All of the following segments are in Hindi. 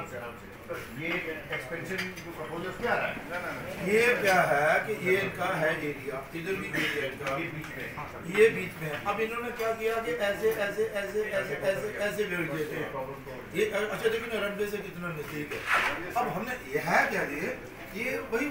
ये एक्सपेंशन जो प्रपोजल क्या आ रहा है? ये क्या है कि ये इनका है एरिया, इधर भी एरिया इनका, ये बीच में है। अब इन्होंने क्या किया कि ऐसे ऐसे ऐसे ऐसे ऐसे ऐसे बेच देते हैं ये। अच्छा देखिए ना रनवे से कितना नजदीक है। अब हमने ये है क्या ये वही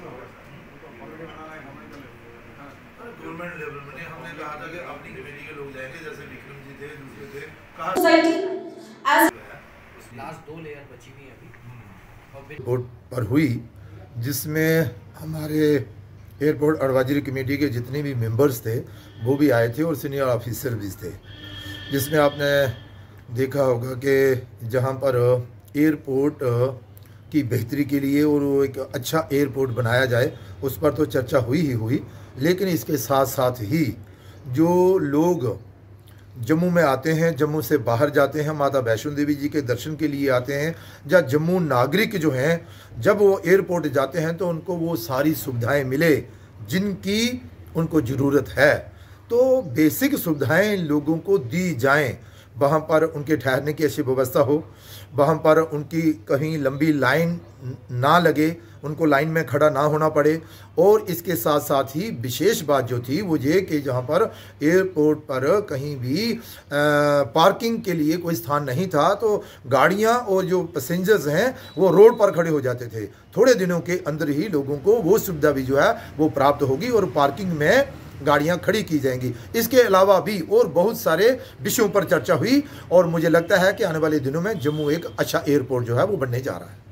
गवर्नमेंट लेवल में हमने कहा था कि अपनी कमेटी के लोग जाएंगे, जैसे विक्रम जी थे, दूसरे थे, कहा लास्ट 2 लेयर बची हुई अभी रिपोर्ट पर हुई, जिसमें हमारे एयरपोर्ट एडवाइजरी कमेटी के जितने भी मेंबर्स थे वो भी आए थे और सीनियर ऑफिसर भी थे, जिसमें आपने देखा होगा कि जहां पर एयरपोर्ट की बेहतरी के लिए और वो एक अच्छा एयरपोर्ट बनाया जाए उस पर तो चर्चा हुई ही हुई, लेकिन इसके साथ साथ ही जो लोग जम्मू में आते हैं, जम्मू से बाहर जाते हैं, माता वैष्णो देवी जी के दर्शन के लिए आते हैं, या जम्मू नागरिक जो हैं जब वो एयरपोर्ट जाते हैं तो उनको वो सारी सुविधाएं मिले जिनकी उनको ज़रूरत है। तो बेसिक सुविधाएं लोगों को दी जाएं, वहाँ पर उनके ठहरने की अच्छी व्यवस्था हो, वहाँ पर उनकी कहीं लंबी लाइन ना लगे, उनको लाइन में खड़ा ना होना पड़े। और इसके साथ साथ ही विशेष बात जो थी वो ये कि जहाँ पर एयरपोर्ट पर कहीं भी पार्किंग के लिए कोई स्थान नहीं था तो गाड़ियाँ और जो पैसेंजर्स हैं वो रोड पर खड़े हो जाते थे। थोड़े दिनों के अंदर ही लोगों को वो सुविधा भी जो है वो प्राप्त होगी और पार्किंग में गाड़ियां खड़ी की जाएंगी। इसके अलावा भी और बहुत सारे विषयों पर चर्चा हुई और मुझे लगता है कि आने वाले दिनों में जम्मू एक अच्छा एयरपोर्ट जो है वो बनने जा रहा है।